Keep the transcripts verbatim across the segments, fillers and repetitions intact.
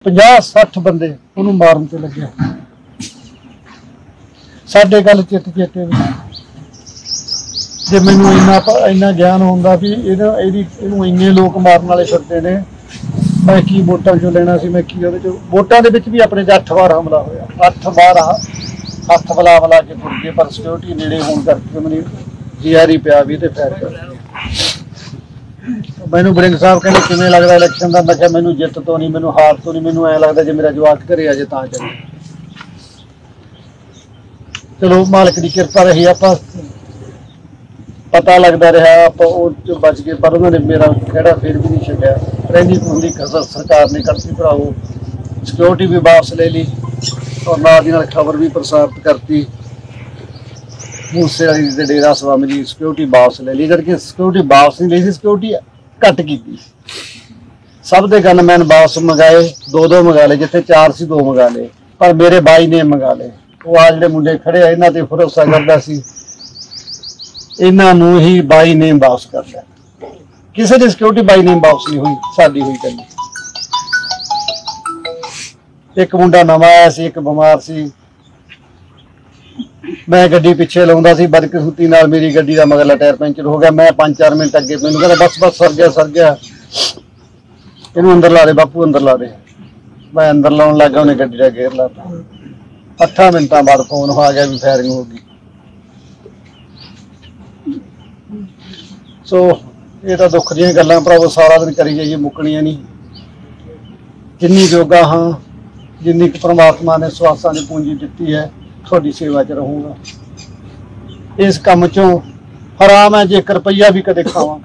पचास सठ बंदे उन्होंने मारन ते लगे। साडे गल चित चेते जे मैनू इन्ना इन्ना ज्ञान होंदा भी इन्हू इन्ने लोग मारन वाले फिरते ने, मैं की वोटां चों लेना सी, मैं की उहदे चों वोटां दे विच भी अपने अठ बार हमला होया, अठ बार हत्थ मिला मिला के तुर गए, पर सिक्योरिटी नेड़े होने करके उन्होंने जीआरी पिया भी तो फैर कर। मैनू बड़िंग साहब कहने किवें लगदा इलैक्शन का, मैं कहा मैनू जित तो नहीं, मैनू हार तो नहीं, मैनू ऐ लगदा जे मेरा जवाक घरे आ जाए तां चले। चलो मालक की किरपा रही, आपां पता लगता रहा, आप बच गए, पर उन्होंने मेरा खेड़ा फिर भी नहीं छड्डिया। रही होंदी कसर सरकार ने करती भराओ, सिक्योरिटी भी वापस ले ली और नाल दी नाल खबर भी प्रसारित करती, मूसे वाली दे डेरा स्वामी जी सिक्योरिटी वापस ले ली, जबकि सिक्योरिटी वापस नहीं ली, सिक्योरिटी घट की। सब दे गनमैन वापस मंगाए, दो दो मंगा ले, जिथे चार सी दो मंगा ले, पर मेरे बाई ने मंगा ले। वो आ जिहड़े मुंडे खड़े आ इन्हां ते भरोसा करदा सी, इन्हां नूं ही बाई नेम वापस कर लिया। किसी की सिक्योरिटी बाई नेम वापस नहीं हुई, साडी हुई कली। एक मुंडा नवां आया सी, एक बीमार सी, मैं गड्डी पिछे लाउंदा सी, बदकिस्मती नाल मेरी गड्डी का मगरला टायर पैंचर हो गया। मैं पांच चार मिनट अगे, मैनूं कहंदा बस बस सर गया सर गया, इनू अंदर ला दे बापू, अंदर ला दे। मैं अंदर लाउण लगा, उन्हें गड्डी का गेयर लाता। अठा मिनटां बाद फोन आ गया भी फायरिंग हो गई। सो ये तो दुख दी गल्लां भरावो, सारा दिन करी जाइए मुकनियां नहीं। जिन्नी जोगा हाँ, जिन्नी परमात्मा ने स्वासां की पूंजी दिती है, थोड़ी सेवा च रहूँगा। इस काम चों हराम है जे एक रुपया भी कदे खावां,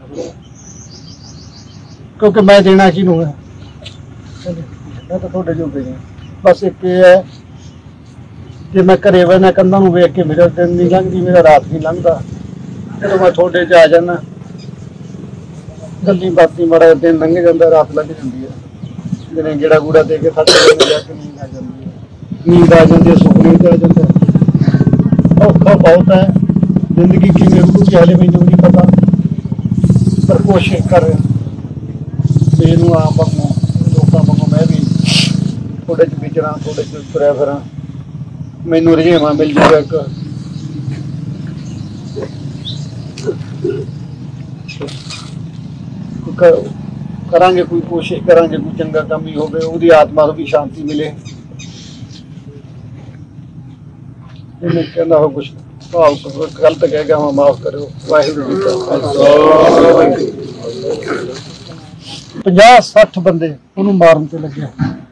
क्योंकि मैं देना किनू है, मैं तो थोड़े जोगे ही। बस एक है जे मैं घरे बहना कंधां नूं वेख के मेरा दिन नहीं लंघदी, मेरा रात नहीं लंघदा। जदों मैं थोड़े च आ जाना, गल्ली बाती माड़ा दिन लंघ जाता, रात लंघ जाती है। दिने गेड़ा गूड़ा दे के थक जाके नींद आ जाती है, नींद आ जाती है, सुपने आ जाता है। औखा बहुत है जिंदगी किवें गुजरी हाले मैनूं नहीं पता, पर कोशिश कर मैनूं आम वांगू लोकां वांगू मैं भी थोड़े च विचरां, थोड़े च तुरिया फिरां, मैनूं रजेवां मिल जाएगा एक करांगे, कोई कोशिश करांगे, कोई चंगा काम ही होवे, उहदी आत्मा को भी शांति मिले। इन्हें कहना हो कुछ भाव गलत कह गया हाँ, माफ करो। वाहिगुरू जी का खालसा। पचास सठ बंदे उन्होंने मारन ते लगे।